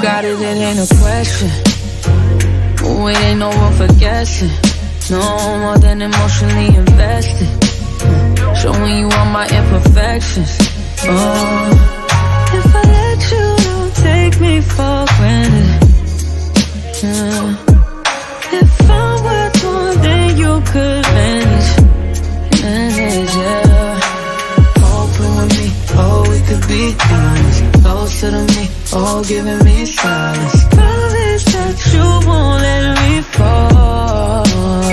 got it, it ain't a question. Ooh, it ain't no room for guessing. No more than emotionally invested. Showing you all my imperfections. If I let you, don't take me for granted. If I'm worth more than you could manage, yeah. Open with me, oh, we could be honest. Closer to me, oh, giving me silence. Promise that you won't let me fall.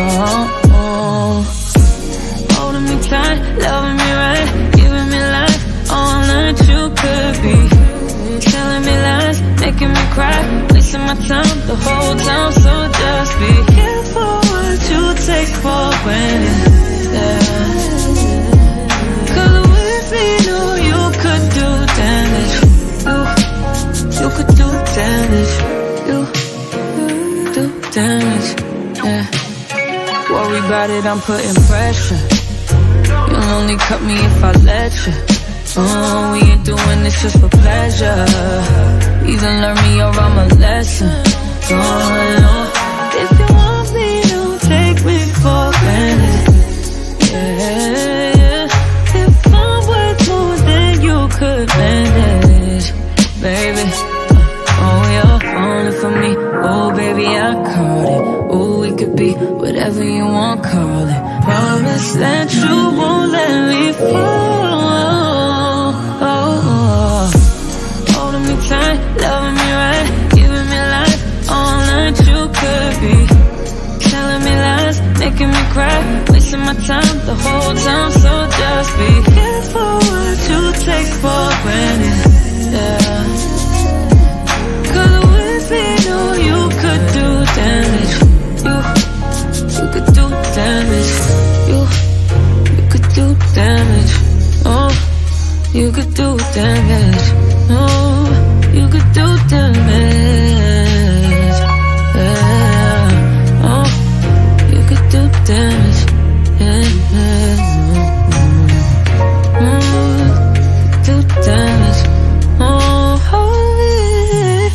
Holding me tight, loving me right, giving me life, all that you could be. Telling me lies, making me cry, wasting my time the whole time. So just be careful what you take for granted, yeah. Cause with me, no, you could do damage. You could do damage. You do damage, yeah. Worry about it, I'm putting pressure. You'll only cut me if I let you. We ain't doing this just for pleasure. Either learn me or I'm a lesson. If you want me, don't take me for granted, yeah. If I'm worth more than you could manage, baby. Oh, you're falling for me. Oh, baby, I caught it. Oh, we could be whatever you want, call it. Promise that you won't let me fall. Holding me tight, loving me right, giving me life, all that you could be. Telling me lies, making me cry, wasting my time the whole time. So just be careful what you take for granted, yeah. Cause with me, no, you could do damage. You could do damage. You could do damage. Oh, you could do damage. Oh, you could do damage. Yeah. Oh, you could do damage. Yeah. Do damage. Oh, yeah.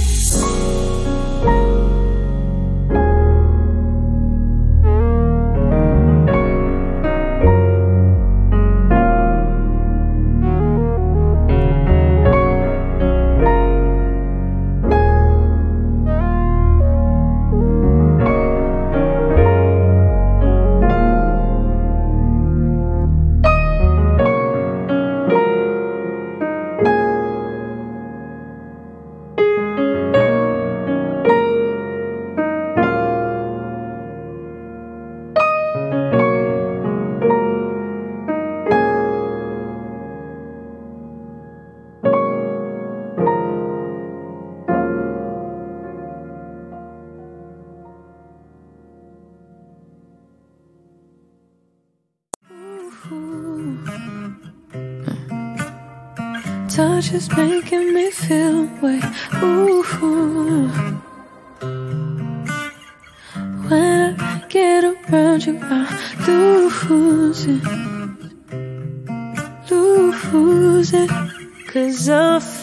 Touch is making me feel away. Ooh. When I get around you, I lose it. Cause I